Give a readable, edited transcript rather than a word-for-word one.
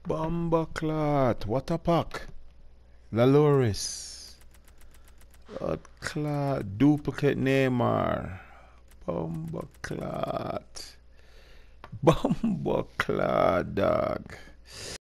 Bumbleclot. What a pack. Laloris. Blood clot. Duplicate Neymar. Bumbleclot. Bumbleclot, dog.